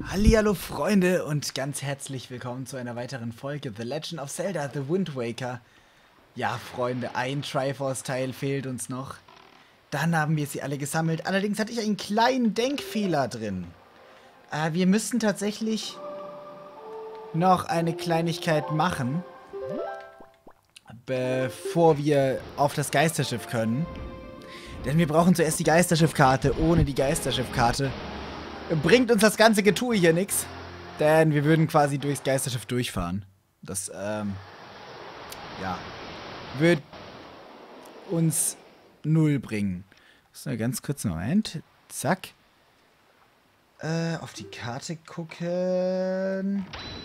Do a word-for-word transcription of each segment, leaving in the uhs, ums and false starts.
Hallihallo Freunde und ganz herzlich willkommen zu einer weiteren Folge The Legend of Zelda The Wind Waker. Ja, Freunde, ein Triforce-Teil fehlt uns noch. Dann haben wir sie alle gesammelt. Allerdings hatte ich einen kleinen Denkfehler drin. Äh, wir müssen tatsächlich noch eine Kleinigkeit machen, bevor wir auf das Geisterschiff können. Denn wir brauchen zuerst die Geisterschiffkarte. Ohne die Geisterschiffkarte bringt uns das ganze Getue hier nichts. Denn wir würden quasi durchs Geisterschiff durchfahren. Das, ähm, ja, wird uns null bringen. So, ganz kurz einen Moment. Zack. Äh, auf die Karte gucken.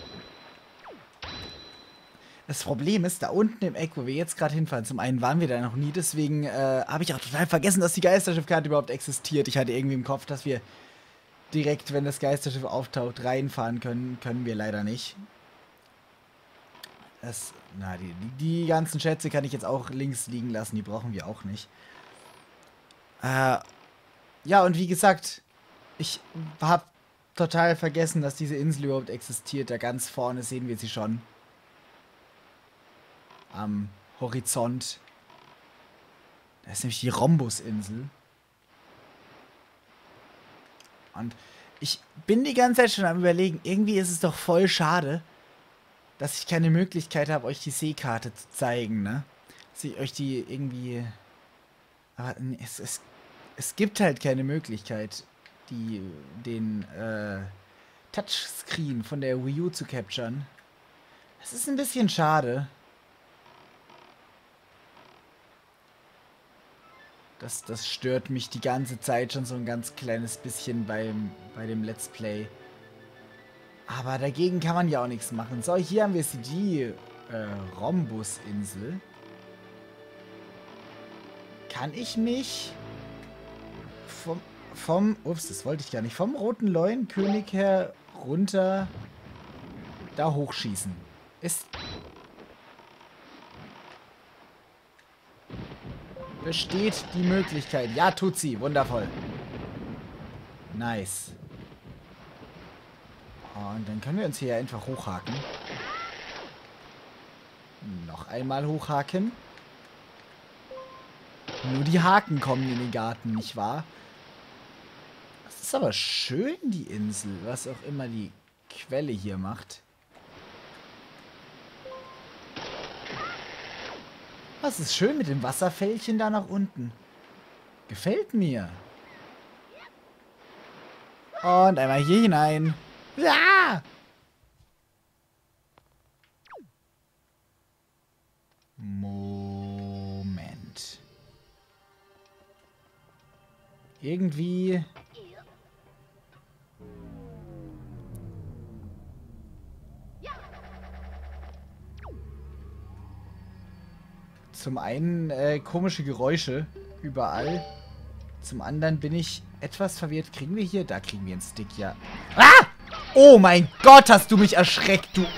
Das Problem ist, da unten im Eck, wo wir jetzt gerade hinfahren, zum einen waren wir da noch nie, deswegen äh, habe ich auch total vergessen, dass die Geisterschiffkarte überhaupt existiert. Ich hatte irgendwie im Kopf, dass wir direkt, wenn das Geisterschiff auftaucht, reinfahren können. Können wir leider nicht. Das, na, die, die ganzen Schätze kann ich jetzt auch links liegen lassen, die brauchen wir auch nicht. Äh, ja, und wie gesagt, ich habe total vergessen, dass diese Insel überhaupt existiert. Da ganz vorne sehen wir sie schon. Am Horizont. Da ist nämlich die Rhombus-Insel. Und ich bin die ganze Zeit schon am Überlegen, irgendwie ist es doch voll schade, dass ich keine Möglichkeit habe, euch die Seekarte zu zeigen, ne? Dass ich euch die irgendwie... Aber es, es, es gibt halt keine Möglichkeit, die, den äh, Touchscreen von der Wii U zu capturen. Das ist ein bisschen schade. Das, das stört mich die ganze Zeit schon so ein ganz kleines bisschen beim, bei dem Let's Play. Aber dagegen kann man ja auch nichts machen. So, hier haben wir sie, die äh, Rhombus-Insel. Kann ich mich vom, vom, ups, das wollte ich gar nicht, vom Roten Leuenkönig her runter da hochschießen? Ist... Besteht die Möglichkeit. Ja, tut sie. Wundervoll. Nice. Und dann können wir uns hier einfach hochhaken. Noch einmal hochhaken. Nur die Haken kommen in den Garten, nicht wahr? Das ist aber schön, die Insel. Was auch immer die Quelle hier macht. Das ist schön mit dem Wasserfällchen da nach unten. Gefällt mir. Und einmal hier hinein. Ja! Moment. Irgendwie... Zum einen äh, komische Geräusche überall. Zum anderen bin ich etwas verwirrt. Kriegen wir hier? Da kriegen wir einen Stick, ja. Ah! Oh mein Gott, hast du mich erschreckt, du...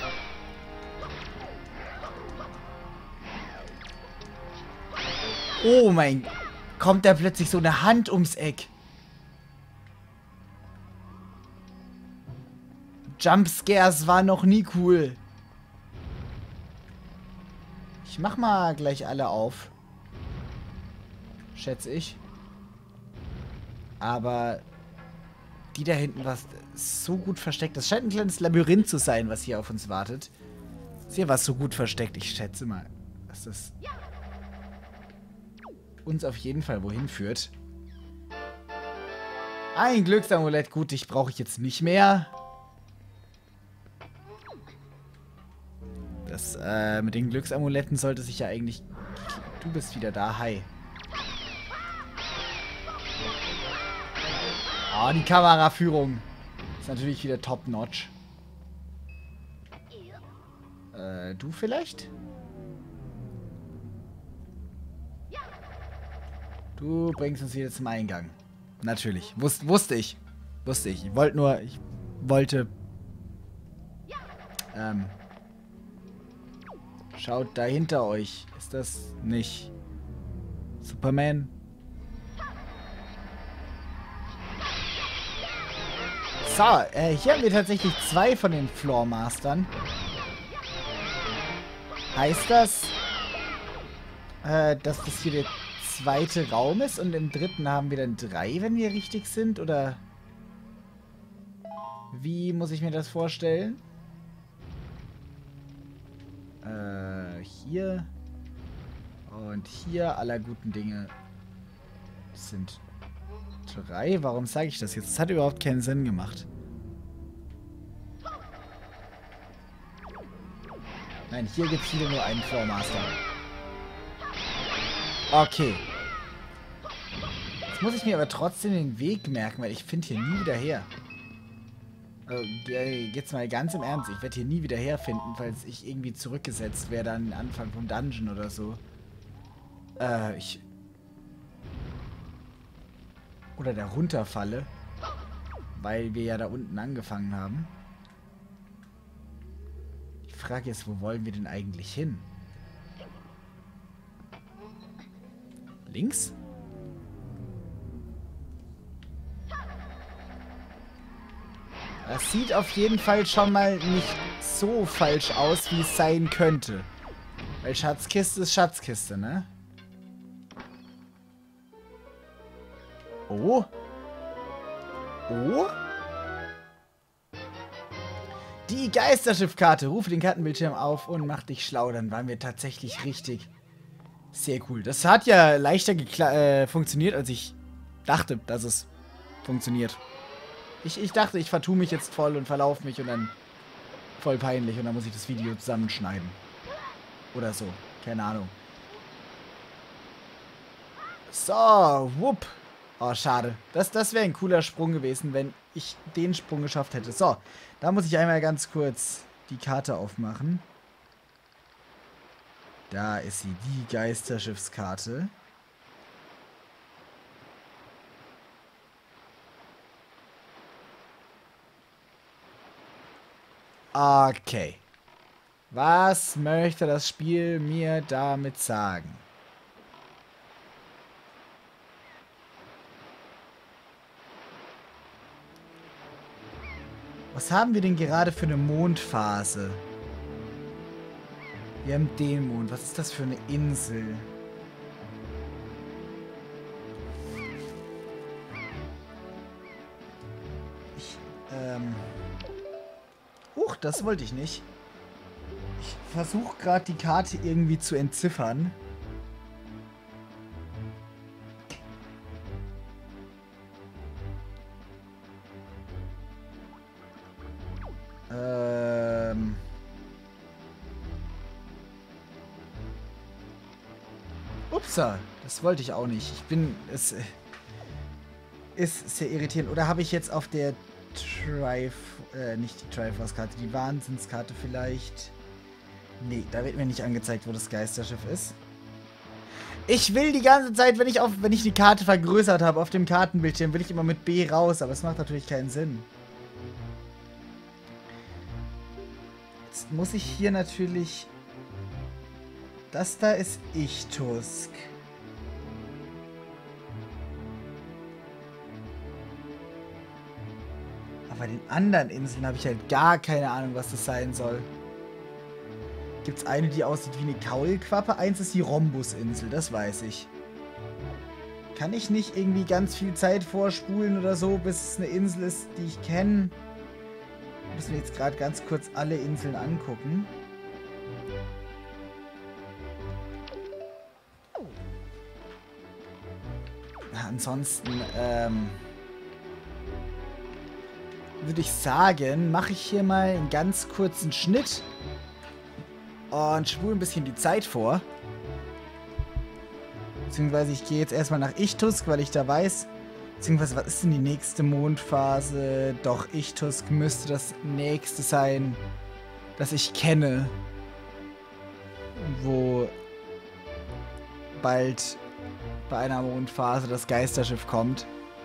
Oh mein... Kommt da plötzlich so eine Hand ums Eck. Jumpscares waren noch nie cool. Ich mach mal gleich alle auf. Schätze ich. Aber die da hinten war so gut versteckt. Das scheint ein kleines Labyrinth zu sein, was hier auf uns wartet. Ist hier was so gut versteckt. Ich schätze mal, dass das uns auf jeden Fall wohin führt. Ein Glücksamulett. Gut, dich brauche ich jetzt nicht mehr. Das, äh, mit den Glücksamuletten sollte sich ja eigentlich... Du bist wieder da, hi. Oh, die Kameraführung ist natürlich wieder top-notch. Äh, du vielleicht? Du bringst uns wieder zum Eingang. Natürlich. Wus wusste ich. Wusste ich. Ich wollte nur... Ich wollte... Ähm... Schaut da hinter euch. Ist das nicht Superman? So, äh, hier haben wir tatsächlich zwei von den Floormastern. Heißt das, äh, dass das hier der zweite Raum ist und im dritten haben wir dann drei, wenn wir richtig sind? Oder wie muss ich mir das vorstellen? Äh, hier und hier aller guten Dinge sind drei. Warum sage ich das jetzt? Das hat überhaupt keinen Sinn gemacht. Nein, hier gibt es wieder nur einen Floormaster. Okay. Jetzt muss ich mir aber trotzdem den Weg merken, weil ich finde hier nie wieder her. Also, jetzt mal ganz im Ernst. Ich werde hier nie wieder herfinden, falls ich irgendwie zurückgesetzt werde an den Anfang vom Dungeon oder so. Äh, ich... Oder da runterfalle. Weil wir ja da unten angefangen haben. Die Frage ist, wo wollen wir denn eigentlich hin? Links? Das sieht auf jeden Fall schon mal nicht so falsch aus, wie es sein könnte. Weil Schatzkiste ist Schatzkiste, ne? Oh. Oh. Die Geisterschiffkarte. Rufe den Kartenbildschirm auf und mach dich schlau. Dann waren wir tatsächlich richtig. Sehr cool. Das hat ja leichter äh, funktioniert, als ich dachte, dass es funktioniert. Ich, ich dachte, ich vertue mich jetzt voll und verlaufe mich und dann voll peinlich und dann muss ich das Video zusammenschneiden. Oder so. Keine Ahnung. So, wupp. Oh, schade. Das, das wäre ein cooler Sprung gewesen, wenn ich den Sprung geschafft hätte. So, da muss ich einmal ganz kurz die Karte aufmachen. Da ist sie, die Geisterschiffskarte. Okay. Was möchte das Spiel mir damit sagen? Was haben wir denn gerade für eine Mondphase? Wir haben den Mond. Was ist das für eine Insel? Ich, ähm... Huch, das wollte ich nicht. Ich versuche gerade die Karte irgendwie zu entziffern. Ähm... Upsa, das wollte ich auch nicht. Ich bin... Es ist sehr irritierend. Oder habe ich jetzt auf der Triforce... Äh, nicht die Triforce-Karte, die Wahnsinnskarte vielleicht... Nee, da wird mir nicht angezeigt, wo das Geisterschiff ist. Ich will die ganze Zeit, wenn ich auf, wenn ich die Karte vergrößert habe auf dem Kartenbildschirm, will ich immer mit B raus, aber es macht natürlich keinen Sinn. Jetzt muss ich hier natürlich... Das da ist Ichtusk. Aber bei den anderen Inseln habe ich halt gar keine Ahnung, was das sein soll. Gibt es eine, die aussieht wie eine Kaulquappe? Eins ist die Rhombusinsel, das weiß ich. Kann ich nicht irgendwie ganz viel Zeit vorspulen oder so, bis es eine Insel ist, die ich kenne? Müssen wir jetzt gerade ganz kurz alle Inseln angucken. Ansonsten, ähm... würde ich sagen, mache ich hier mal einen ganz kurzen Schnitt. Und spule ein bisschen die Zeit vor. Beziehungsweise ich gehe jetzt erstmal nach Ichtusk, weil ich da weiß. Beziehungsweise, was ist denn die nächste Mondphase? Doch, Ichtusk müsste das nächste sein, das ich kenne. Wo bald bei einer Mondphase das Geisterschiff kommt.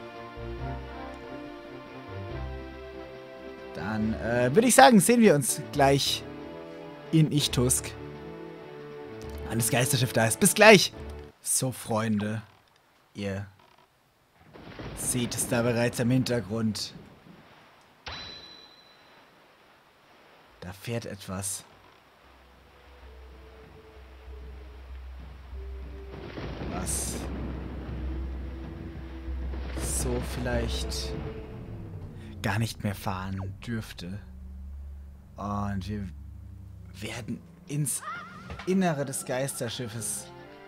Dann äh, würde ich sagen, sehen wir uns gleich in Ichtusk. Wenn das Geisterschiff da ist. Bis gleich! So, Freunde. Ihr seht es da bereits im Hintergrund. Da fährt etwas. Was so vielleicht gar nicht mehr fahren dürfte. Und wir werden ins Innere des Geisterschiffes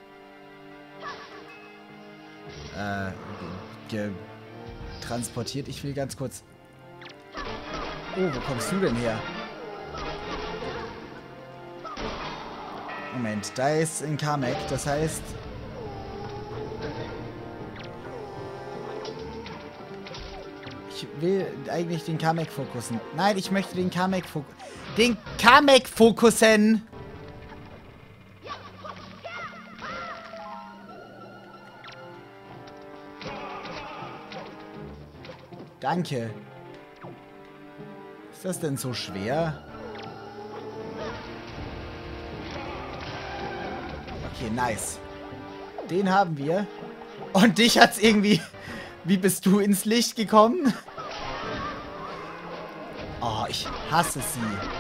äh, ge transportiert. Ich will ganz kurz... Oh, wo kommst du denn her? Moment, da ist ein Kamek, das heißt... Ich will eigentlich den Kamek fokussen. Nein, ich möchte den Kamek fokussen. Den Kamek fokussen! Danke. Ist das denn so schwer? Okay, nice. Den haben wir. Und dich hat's irgendwie... Wie bist du ins Licht gekommen? Oh, ich hasse sie.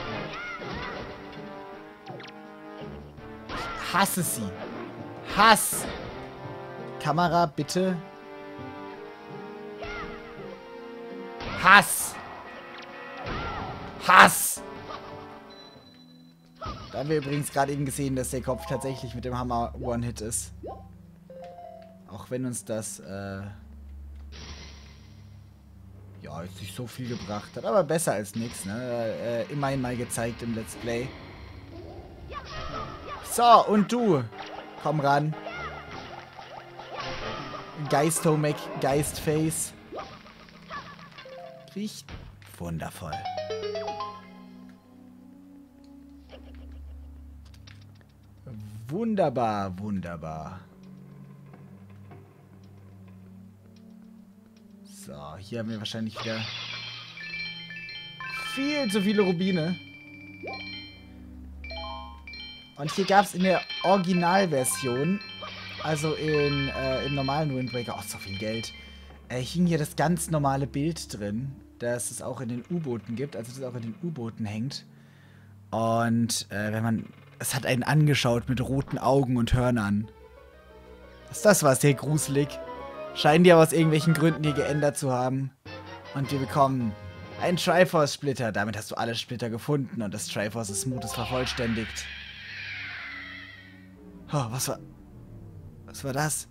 Ich hasse sie. Hass. Kamera, bitte. Hass. Hass. Da haben wir übrigens gerade eben gesehen, dass der Kopf tatsächlich mit dem Hammer One-Hit ist. Auch wenn uns das, äh... ja, jetzt nicht so viel gebracht hat, aber besser als nichts, ne? Äh, immerhin mal gezeigt im Let's Play. So, und du. Komm ran. Geistomac, Geistface. Riecht wundervoll. Wunderbar, wunderbar. So, hier haben wir wahrscheinlich wieder viel zu viele Rubine. Und hier gab es in der Originalversion, also in, äh, im normalen Wind Waker, oh, so viel Geld, äh, hing hier das ganz normale Bild drin, dass es auch in den U-Booten gibt, also dass es auch in den U-Booten hängt. Und äh, wenn man, es hat einen angeschaut mit roten Augen und Hörnern. Was das war sehr gruselig. Scheinen die aber aus irgendwelchen Gründen hier geändert zu haben. Und wir bekommen einen Triforce-Splitter. Damit hast du alle Splitter gefunden und das Triforce-Smooth ist vervollständigt. Oh, was war... Was war das?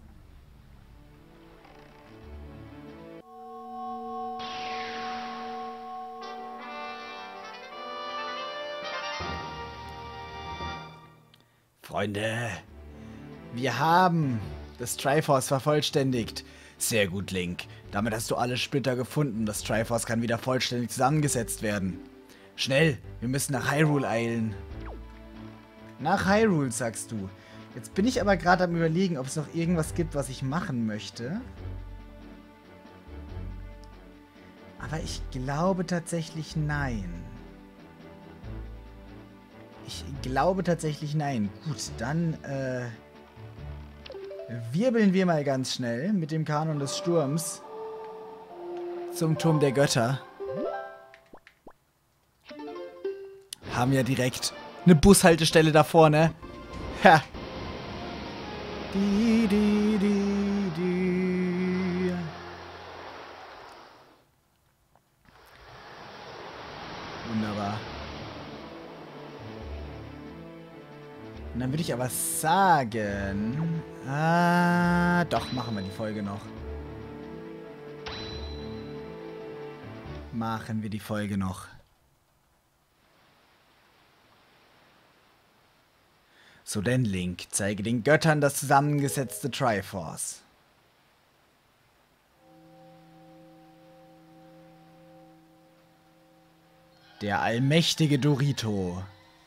Freunde, wir haben das Triforce vervollständigt. Sehr gut, Link. Damit hast du alle Splitter gefunden. Das Triforce kann wieder vollständig zusammengesetzt werden. Schnell, wir müssen nach Hyrule eilen. Nach Hyrule, sagst du. Jetzt bin ich aber gerade am Überlegen, ob es noch irgendwas gibt, was ich machen möchte. Aber ich glaube tatsächlich nein. Ich glaube tatsächlich nein. Gut, dann äh, wirbeln wir mal ganz schnell mit dem Kanon des Sturms zum Turm der Götter. Haben ja direkt eine Bushaltestelle da vorne. Ha. Die, die, die, die. Wunderbar. Und dann würde ich aber sagen... Ah, doch, machen wir die Folge noch. Machen wir die Folge noch. So denn, Link, zeige den Göttern das zusammengesetzte Triforce. Der allmächtige Dorito.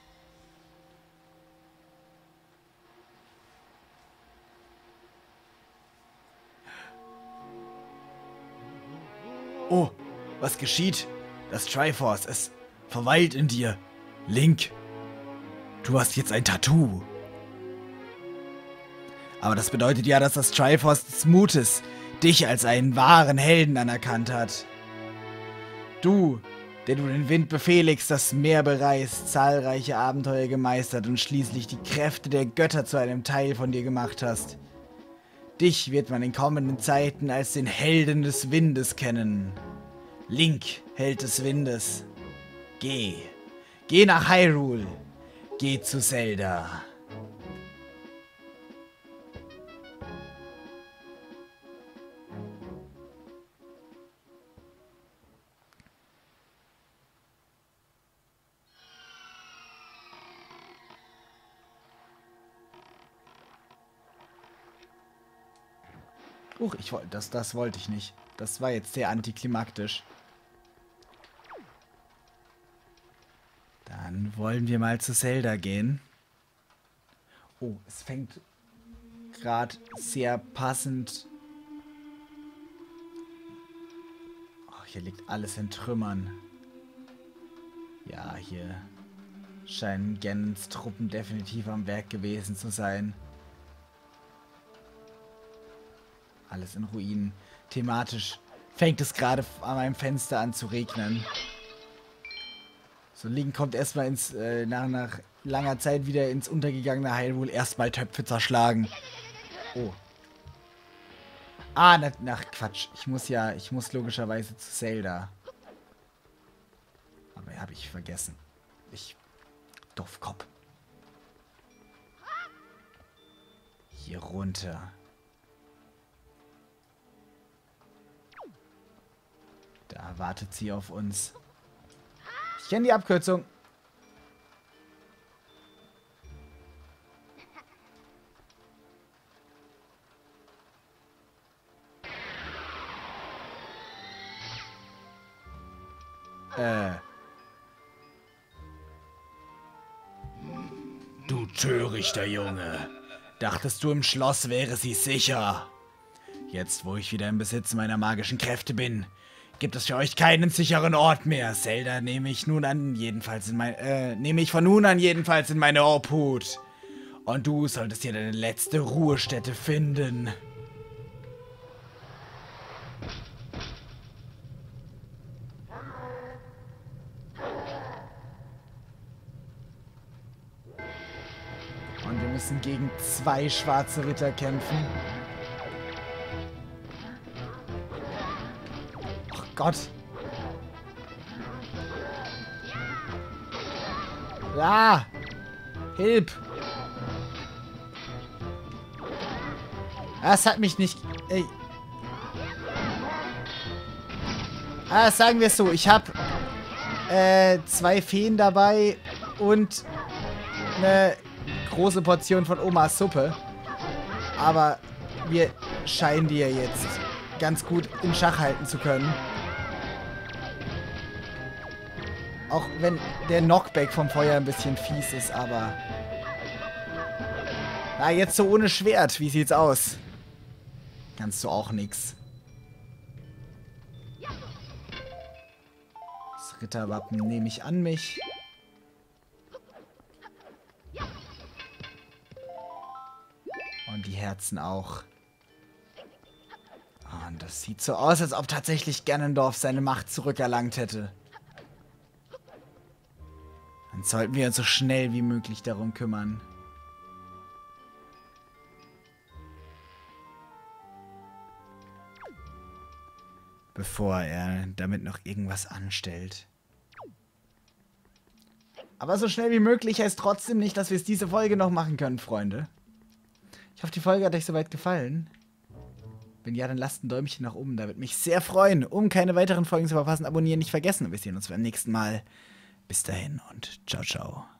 Oh, was geschieht? Das Triforce, es verweilt in dir. Link, du hast jetzt ein Tattoo. Aber das bedeutet ja, dass das Triforce des Mutes dich als einen wahren Helden anerkannt hat. Du, der du den Wind befehligst, das Meer bereist, zahlreiche Abenteuer gemeistert und schließlich die Kräfte der Götter zu einem Teil von dir gemacht hast. Dich wird man in kommenden Zeiten als den Helden des Windes kennen. Link, Held des Windes. Geh. Geh nach Hyrule. Geh zu Zelda. Uch, ich wollte, das, das wollte ich nicht. Das war jetzt sehr antiklimaktisch. Dann wollen wir mal zu Zelda gehen. Oh, es fängt gerade sehr passend. Oh, hier liegt alles in Trümmern. Ja, hier scheinen Ganons Truppen definitiv am Werk gewesen zu sein. Alles in Ruinen. Thematisch fängt es gerade an meinem Fenster an zu regnen. So, Link kommt erstmal ins, äh, nach, nach langer Zeit wieder ins untergegangene Hyrule erstmal Töpfe zerschlagen. Oh. Ah, na, nach Quatsch. Ich muss ja, ich muss logischerweise zu Zelda. Aber habe ich vergessen. Ich, Doofkopf. Hier runter. Da wartet sie auf uns. Ich kenne die Abkürzung. Äh. Du törichter Junge. Dachtest du, im Schloss wäre sie sicher? Jetzt, wo ich wieder im Besitz meiner magischen Kräfte bin, gibt es für euch keinen sicheren Ort mehr. Zelda nehme ich nun an, jedenfalls in mein, äh, nehme ich von nun an jedenfalls in meine Obhut. Und du solltest hier deine letzte Ruhestätte finden. Und wir müssen gegen zwei schwarze Ritter kämpfen. Gott. Ja. Hilf. Das hat mich nicht... Ey. Ah, sagen wir es so. Ich habe äh, zwei Feen dabei und eine große Portion von Omas Suppe. Aber wir scheinen die ja jetzt ganz gut in Schach halten zu können. Auch wenn der Knockback vom Feuer ein bisschen fies ist, aber... Na, jetzt so ohne Schwert. Wie sieht's aus? Kannst du auch nix. Das Ritterwappen nehme ich an mich. Und die Herzen auch. Und das sieht so aus, als ob tatsächlich Ganondorf seine Macht zurückerlangt hätte. Dann sollten wir uns so schnell wie möglich darum kümmern. Bevor er damit noch irgendwas anstellt. Aber so schnell wie möglich heißt trotzdem nicht, dass wir es diese Folge noch machen können, Freunde. Ich hoffe, die Folge hat euch soweit gefallen. Wenn ja, dann lasst ein Däumchen nach oben. Da würde mich sehr freuen. Um keine weiteren Folgen zu verpassen, abonnieren nicht vergessen. Und wir sehen uns beim nächsten Mal. Bis dahin und ciao, ciao.